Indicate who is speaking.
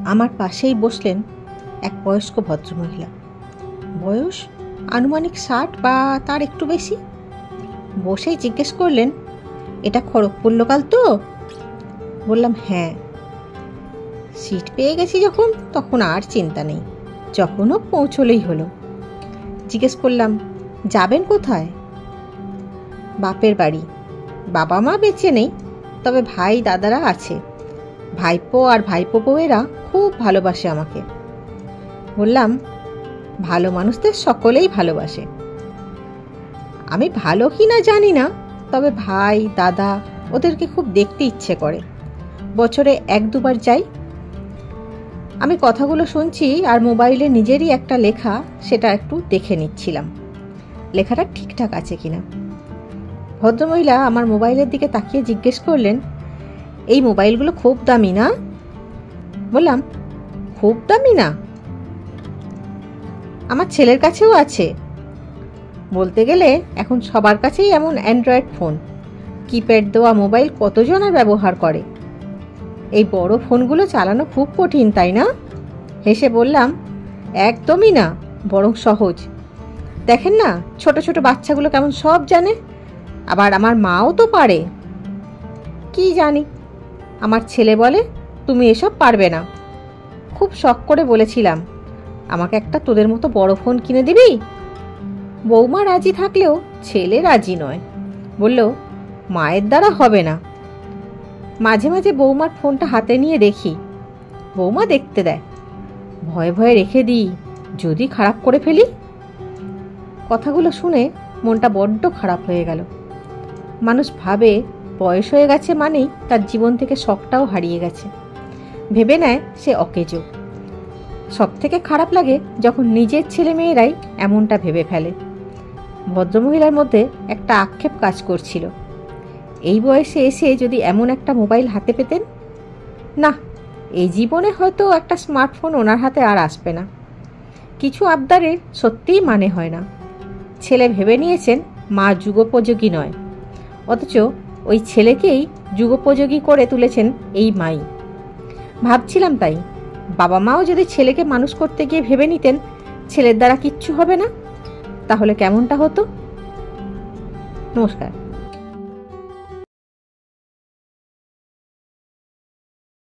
Speaker 1: আমার পাশেই বসলেন এক বয়স্ক ভদ্রমহিলা। বয়স আনুমানিক 60 বা তার একটু বেশি। বসেই জিজ্ঞেস করলেন, এটা খড়গপুর লোকাল তো? বললাম হ্যাঁ। সিট পেয়ে গেছি যখন তখন আর চিন্তা নেই, যখনও পৌঁছলেই হলো। জিজ্ঞেস করলাম, যাবেন কোথায়? বাপের বাড়ি। বাবা মা বেঁচে নেই, তবে ভাই দাদারা আছে। ভাইপো আর ভাইপো বউয়েরা খুব ভালোবাসে আমাকে। বললাম, ভালো মানুষদের সকলেই ভালোবাসে। আমি ভালো কি না জানি না, তবে ভাই দাদা ওদেরকে খুব দেখতে ইচ্ছে করে। বছরে 1-2 বার যাই। আমি কথাগুলো শুনছি আর মোবাইলে নিজেরই একটা লেখা, সেটা একটু দেখে নিচ্ছিলাম লেখাটা ঠিকঠাক আছে কিনা। ভদ্রমহিলা আমার মোবাইলের দিকে তাকিয়ে জিজ্ঞেস করলেন, এই মোবাইলগুলো খুব দামি না? বললাম, খুব দামি না, আমার ছেলের কাছেও আছে। বলতে গেলে এখন সবার কাছেই এমন অ্যান্ড্রয়েড ফোন। কিপ্যাড দেওয়া মোবাইল কতজন আর ব্যবহার করে? এই বড় ফোনগুলো চালানো খুব কঠিন, তাই না? হেসে বললাম, একদমই না, বরং সহজ। দেখেন না ছোট ছোট বাচ্চাগুলো কেমন সব জানে, আবার আমার মাও তো পারে। কি জানি, আমার ছেলে বলে তুমি এসব পারবে না। খুব শখ করে বলেছিলাম, আমাকে একটা তোদের মতো বড় ফোন কিনে দিবি? বৌমা রাজি থাকলেও ছেলে রাজি নয়, বলল মায়ের দ্বারা হবে না। মাঝে মাঝে বৌমার ফোনটা হাতে নিয়ে দেখি, বৌমা দেখতে দেয়। ভয়ে ভয়ে রেখে দিই, যদি খারাপ করে ফেলি। কথাগুলো শুনে মনটা বড্ড খারাপ হয়ে গেল। মানুষ ভাবে বয়স হয়ে গেছে মানেই তার জীবন থেকে শখটাও হারিয়ে গেছে, ভেবে নেয় সে অকেজো। সব থেকে খারাপ লাগে যখন নিজের ছেলে মেয়েরাই এমনটা ভেবে ফেলে। ভদ্রমহিলার মধ্যে একটা আক্ষেপ কাজ করছিল, এই বয়সে এসে যদি এমন একটা মোবাইল হাতে পেতেন। না, এই জীবনে হয়তো একটা স্মার্টফোন ওনার হাতে আর আসবে না। কিছু আবদারের সত্যিই মানে হয় না। ছেলে ভেবে নিয়েছেন মা যুগোপযোগী নয়, অথচ ওই ছেলেকেই যুগোপযোগী করে তুলেছেন এই মাই। ভাবছিলাম তাই, বাবা মাও যদি ছেলেকে মানুষ করতে গিয়ে ভেবে নিতেন ছেলের দ্বারা কিচ্ছু হবে না, তাহলে কেমনটা হতো? নমস্কার।